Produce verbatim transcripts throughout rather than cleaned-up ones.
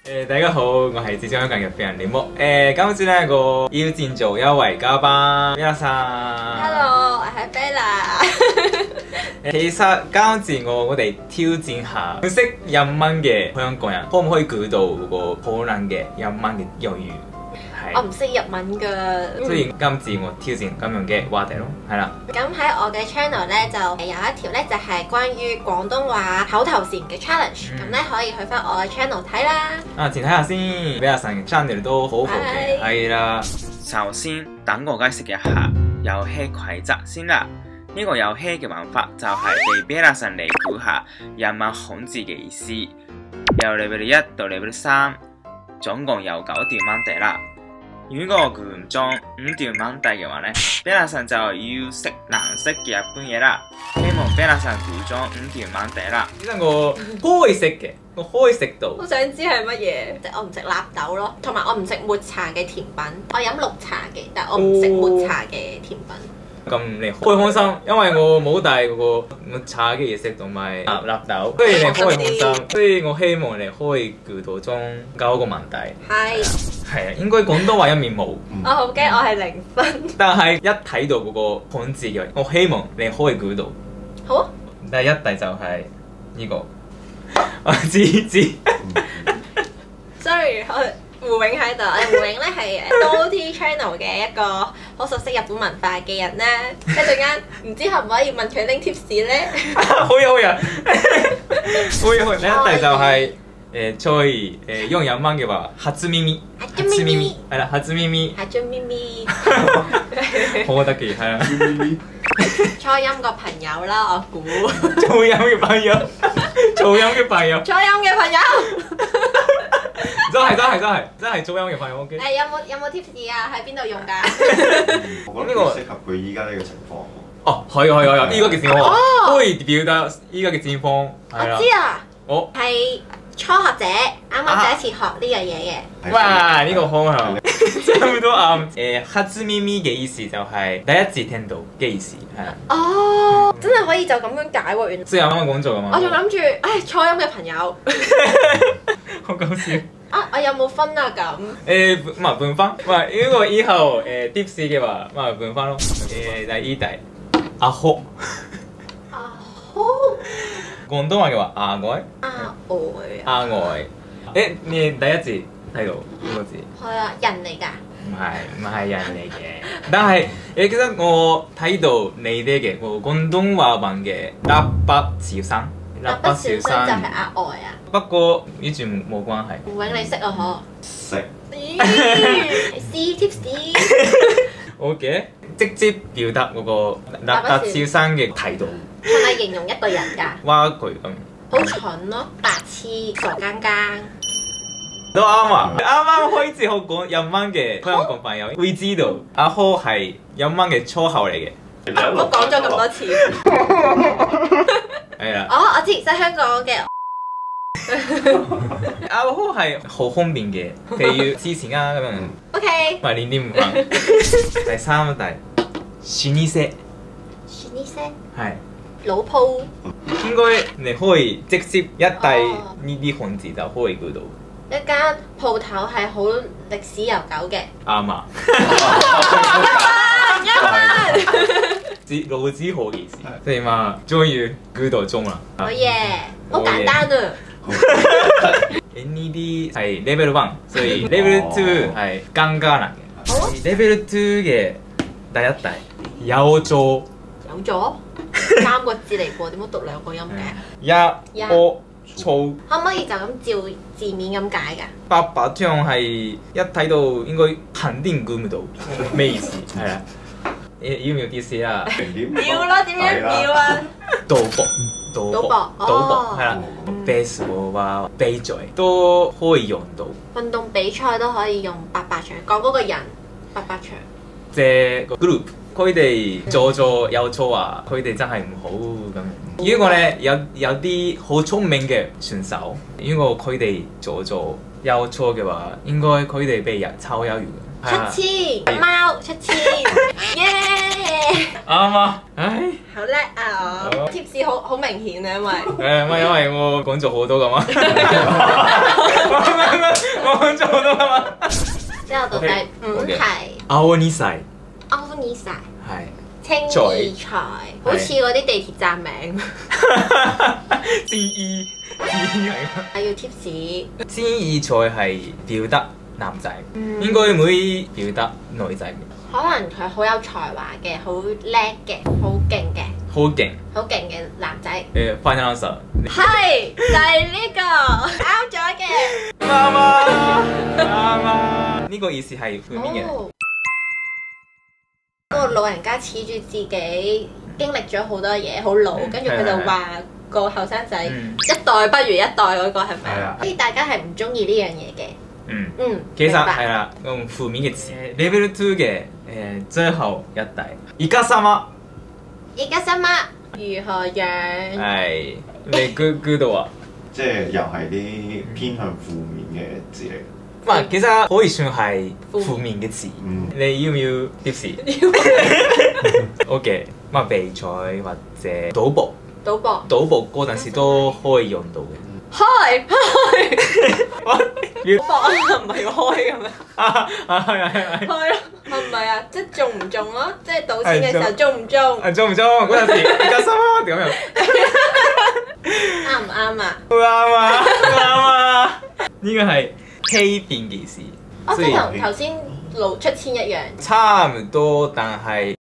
誒，大家好，我係浙江香港嘅飛人李木。誒，今次咧我邀請咗一位嘉賓，Bellaさん。 Hello，我係 Bella。 其實今次我我哋挑戰下唔識日文嘅香港人，可唔可以估到嗰個可能嘅日文嘅用語？ 我唔識日文㗎， 所以今次我挑戰咁樣嘅話題咯，係啦。 咁喺我嘅 channel 咧就有一條咧就係關於廣東話口頭禪嘅 challenge，咁咧可以去翻我嘅 channel 睇啦。 啊，前睇下先，Bellaさん嘅 channel 都好好嘅，係啦。首先等我解釋一下遊戲規則先啦。呢個遊戲嘅玩法就係俾 Bellaさん嚟估下日文漢字嘅意思。由 level 一到 level 三，總共有九條問題啦。如果我估唔中五條問題嘅話咧，Bellaさん就要食藍色嘅日本嘢啦。希望 Bellaさん估中五條問題啦。其實我可以食嘅，我可以食到。 我想知係乜嘢？即係我唔食納豆咯，同埋我唔食抹茶嘅甜品。我飲綠茶嘅，但係我唔食抹茶嘅甜品。 咁你開開心，因為我冇帶嗰個抹茶嘅嘢食同埋納豆，所以你開開心。所以我希望你可以估到中九個問題。係係啊，應該廣東話入面冇。 我好驚我係零分。 但係一睇到嗰個漢字嘅，我希望你可以估到。 好啊。 第一題就係呢個，我知知。 Sorry，我。胡永喺度，我哋胡永咧係多 T channel 嘅一個好熟悉日本文化嘅人啦。一陣間唔知可唔可以問佢拎 tips 咧？ 好呀好呀，好呀好呀。第一題就係誒菜誒用日文嘅話，初耳。初耳係啦，初耳。 初耳。 好得嘅係啦。 初音個朋友啦，我估。 初音嘅朋友，初音嘅朋友。 初音嘅朋友。 真係真係真係真係初音嘅朋友 OK。 誒有冇有冇 tips 啊？喺邊度用㗎？ 我覺得呢個適合佢依家呢個情況。 哦，可以可以可以，依個嘅情況可以表達依個嘅情況。 我知啊。 我係初學者，啱啱第一次學呢樣嘢嘅。 哇！呢個方向差唔多啱。誒，初耳嘅意思就係第一次聽到嘅意思，係啊。 哦，真係可以就咁樣解喎，原來。 即係啱啱講咗㗎嘛。 我仲諗住，唉，初音嘅朋友。 好搞笑。 啊！我有冇分啊咁？ 誒，唔係半分。唔係，如果以後誒 tips 嘅話，唔係半分咯。誒，第二題，阿呵。 阿呵。 廣東話嘅話，阿呆。 阿呆。 阿呆。誒，你第一次睇到呢個字？ 係啊，人嚟㗎。 唔係唔係人嚟嘅，但係誒，其實我睇到你哋嘅個廣東話版嘅蠟筆小新。 蠟筆小新就係阿呆啊！ 不過呢段冇關係。 胡永你識啊？嗬？ 識。 咦 ？C tips。 O K， 直接表達嗰個蠟筆小新嘅態度。 係咪形容一個人㗎？ 話佢咁。 好蠢咯，白痴，傻更更。 都啱啊！啱啱開始學講日文嘅香港朋友會知道阿呵係日文嘅粗口嚟嘅。 我講咗咁多次。 係啦。 哦，我知，即係香港嘅。 阿呵係好方便嘅，譬如之前啊咁樣。 O K。 唔係零點五分。第三題，老舗。 老舗。 係。 老鋪。 應該你可以直接一睇呢啲漢字就可以估到。 一間鋪頭係好歷史悠久嘅。 啱啊！ 一蚊。 知老字號嘅意思，所以嘛，終於估到中啦。 好嘢，好簡單啊！ 誒呢啲係 level one，所以 level two 係更加難嘅。level two 嘅第一題有咗。 有咗？三個字嚟喎，點解讀兩個音嘅？ 一、o、錯。 可唔可以就咁照字面咁解㗎？ 爸爸將係一睇到應該肯定估唔到咩意思，係啦。誒要唔要啲事啊？ 要啦，點樣要啊？ 賭博，賭博，賭博，係啦。baseball 啊，比賽都可以用到。 運動比賽都可以用八百場，講嗰個人八百場。 即個 group，佢哋做咗有錯啊，佢哋真係唔好咁。如果咧有有啲好聰明嘅選手，如果佢哋做咗有錯嘅話，應該佢哋被人炒魷魚。 出千，貓出千，耶！ 啱啊！唉， 好叻啊我！貼士好好明顯啊，因為誒唔係因為我講咗好多㗎嘛，我講咗好多㗎嘛。 之後到第五題， 青二歳， 歐尼晒， 係青二才，好似嗰啲地鐵站名。 青二，青二係要貼士。 青二才係表達男仔，應該唔會表達女仔嘅。 可能佢好有才華嘅，好叻嘅，好勁嘅， 好勁， 好勁嘅男仔。 誒 final answer。 係就係呢個啱咗嘅。 啱啊！啱啊！呢個意思係負面嘅。 哦嗰個老人家恃住自己經歷咗好多嘢，好老，跟住佢就話個後生仔一代不如一代嗰個係咪啊？所以大家係唔中意呢樣嘢嘅。 嗯嗯， 其實係啦，用負面嘅詞。Level two 嘅誒最後一題，而家さま。 而家さま如何樣？ 係你 good good 啊？ 即係又係啲偏向負面嘅字嚟。 唔係，其實可以算係負面嘅詞。 嗯， 你要唔要貼士？OK，咁啊比賽或者賭博， 賭博， 賭博嗰陣時都可以用到嘅。 開開， 賭博啊，唔係開嘅咩？ 啊啊係係係。 開咯，係唔係啊？即係中唔中咯？即係賭錢嘅時候中唔中？ 啊中唔中？嗰陣時而家さま點樣？ 啱唔啱啊？ 啱啊啱啊！呢個係欺騙嘅意思。 哦，即係同頭先露出千一樣。 差唔多，但係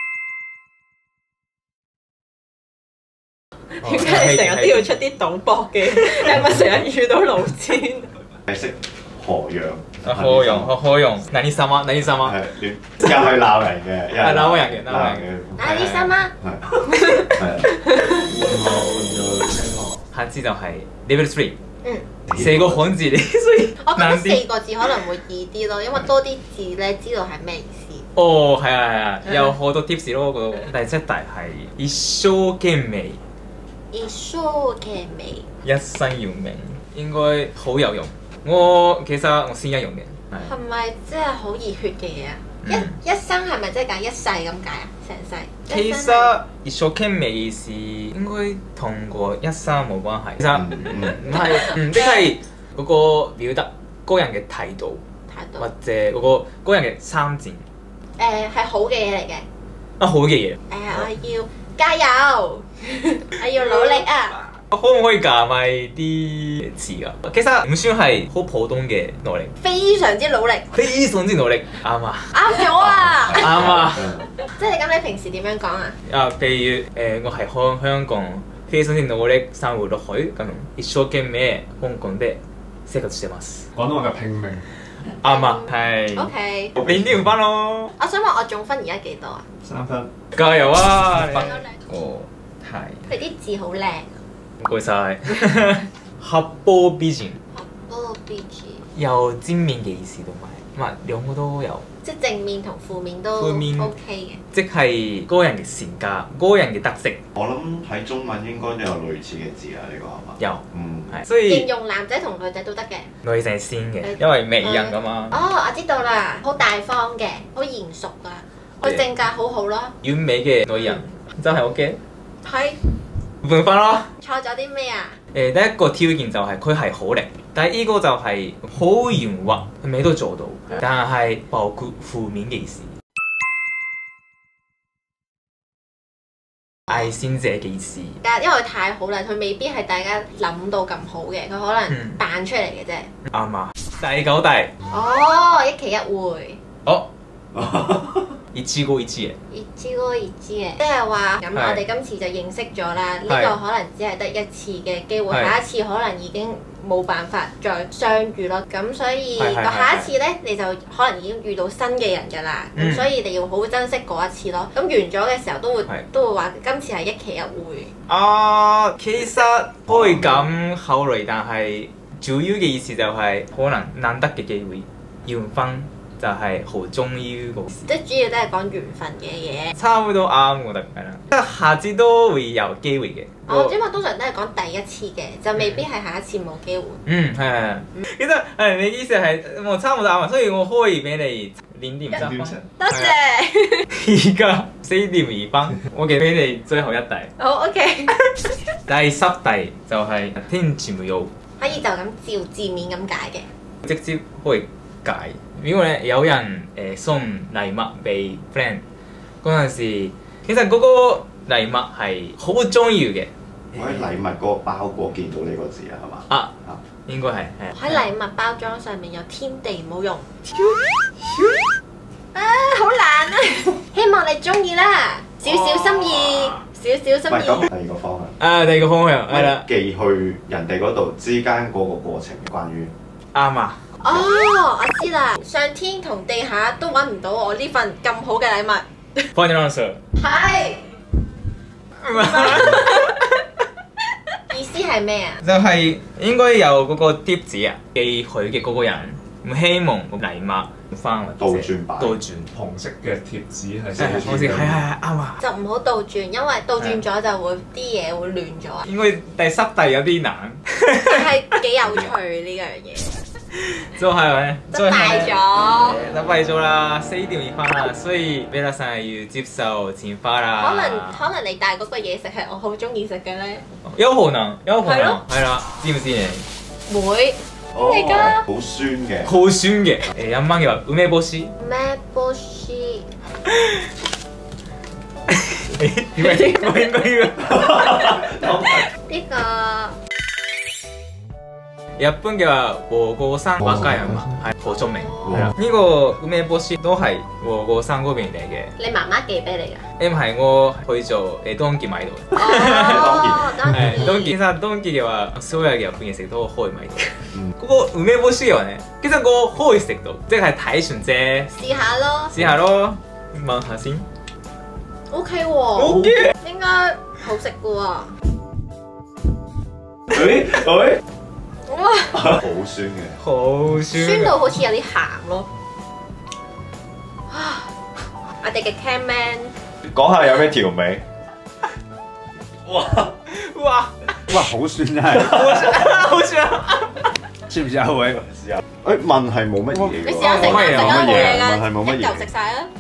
點解你成日都要出啲賭博嘅？你係咪成日遇到老千？ 係識何用？ 何用？何何用？何様？何様？ 係你又係鬧人嘅，又係鬧人嘅，鬧人嘅。 何様？ 係。 下次就係 level three。 嗯。 四個漢字嚟，所以我覺得四個字可能會易啲咯，因為多啲字咧知道係咩意思。 哦，係啊係啊，有好多 tips 咯。個第七題係一生懸命。 一生懸命。 一生要命，應該好有用。我其實我先一用嘅。 係咪即係好熱血嘅嘢啊？一一生係咪即係講一世咁解啊？成世。 其實一生懸命意思應該同個一生冇關係。其實唔係，嗯，即係嗰個表達個人嘅態度， 態度或者嗰個個人嘅參戰。 誒係好嘅嘢嚟嘅。 啊，好嘅嘢。 誒，我要加油，我要努力啊！ 可唔可以加埋啲詞啊？其實唔算係好普通嘅努力， 非常之努力， 非常之努力，啱啊！ 啱咗啊！ 啱啊！ 即係咁，你平時點樣講啊？ 啊，譬如誒，我係香香港非常之努力生活落去咁，一生懸命香港で生活してます。 廣東話嘅拼命。 啱啊，係。 O K。 你點翻咯？ 我想問我總分而家幾多啊？ 三分。 加油啊！哦，係。 佢啲字好靚。 唔該晒。八方美人。 八方美人。 有正面嘅意思同埋，唔係兩個都有。 即係正面同負面都 O K 嘅。即係個人嘅性格、個人嘅特色。 我諗喺中文應該都有類似嘅字啊，呢個係嘛？ 有， 嗯， 係。所以形容男仔同女仔都得嘅。 女仔先嘅，因為美人㗎嘛。 哦，我知道啦，好大方嘅，好嚴肅噶，佢性格好好咯。 完美嘅女人真係 OK。 係。 換翻咯。 錯咗啲咩啊？ 誒，第一個條件就係佢係好靚，但係呢個就係好圓滑，咩都做到，但係包括負面嘅意思。愛先者嘅意思。 因為太好啦，佢未必係大家諗到咁好嘅，佢可能扮出嚟嘅啫。 啱啊！第九題。 哦，一期一會。 哦。一次過一次嘅， 一次過一次嘅，即係話咁，我哋今次就認識咗啦。呢個可能只係得一次嘅機會，下一次可能已經冇辦法再相遇咯。咁所以到下一次呢，你就可能已經遇到新嘅人㗎啦。咁所以你要好好珍惜嗰一次咯。咁完咗嘅時候都會都會話今次係一期一會。 啊，其實可以咁考慮，但係主要嘅意思就係可能難得嘅機會，緣分。就係好中意個事， 即係主要都係講緣分嘅嘢。 差唔多啱，我覺得係啦。即係下次都會有機會嘅。 哦，因為通常都係講第一次嘅，就未必係下一次冇機會。 嗯，係係係。其實係你意思係我差唔多啱，所以我可以俾你零點七分。 多謝。 而家四點二分，我嘅俾你最後一題。 好 OK。 第十題就係天氣無憂， 可以就咁照字面咁解嘅。 直接可以解。如果咧有人誒送禮物俾 friend 嗰陣時，其實嗰個禮物係好重要嘅。 我喺禮物嗰個包裹見到呢個字啊，係嘛？ 啊啊，應該係係。 喺禮物包裝上面有天地冇用。啊，好難啊！希望你中意啦，少少心意，少少心意。 咁第二個方向。 啊，第二個方向係啦。 寄去人哋嗰度之間嗰個過程，關於啱啊！ 哦，我知啦，上天同地下都揾唔到我呢份咁好嘅禮物。 Final answer。 係。意思係咩啊？ 就係應該有嗰個貼紙啊，寄佢嘅嗰個人唔希望個禮物翻倒轉擺， 倒轉紅色嘅貼紙係係係好似係係係啱啊！ 就唔好倒轉，因為倒轉咗就會啲嘢會亂咗。 應該第十題有啲難， 但係幾有趣呢樣嘢。 就係咩？ 失敗咗， 失敗咗啦，四點二分啦，所以比拉桑要接受懲罰啦。 可能可能你帶嗰個嘢食係我好中意食嘅咧。 有可能，有可係咯能，係啦，知唔知你？ 會嚟㗎， 好酸嘅， 好酸嘅。誒，一蚊嘅話，梅干し。 咩波斯？ 點解應該應該呢個。 日本嘅話，和歌山和歌山嘛係好出名，係啦。呢個梅干し都係和歌山嗰邊嚟嘅。 你媽媽寄俾你㗎？ 誒唔係，我去做誒當季買到。 哦，當係當季， 然。 其實當季嘅話，所有嘅日本嘢食都可以買到。嗰個梅干し嘅話咧，其實我可以食到，即係睇順啫。 試下咯。 試下咯，問下先。 O K 喎。 O K。 應該好食嘅喎。 誒誒。 哇！ 好酸嘅， 好酸， 酸到好似有啲鹹咯。啊！我哋嘅 camman 講下有咩調味？ 哇哇哇！好酸真係， 好酸， 知唔知啊？喂，試下。誒問係冇乜嘢嘅， 你試下食下食下冇嘢㗎， 問係冇乜一嘢。 嚿食晒啦。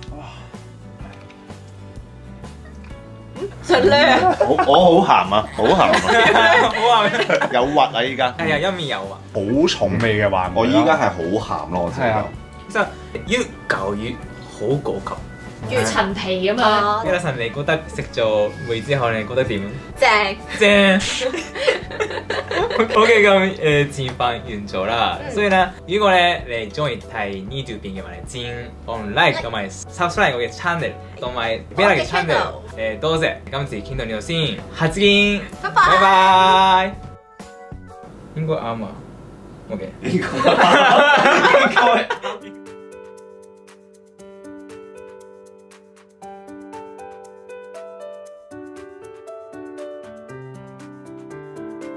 實咧， 我我好鹹啊，好鹹啊， 好啊， 有核啊依家。 係啊，一面有啊， 好重味嘅話，我依家係好鹹咯，我知道。 即係越舊越好高級， 越陳皮咁樣。 比拉桑，你覺得食咗味之後，你覺得點？ 正正。OK 咁誒，戰飯完咗啦，所以咧，如果咧你中意睇呢條片嘅話咧，請按 like 同埋 subscribe 我嘅 channel，同埋比拉嘅 channel。誒，多謝，今次見到呢度先，下次見， 拜拜。 拜拜。應該啱啊，OK。 應該應該。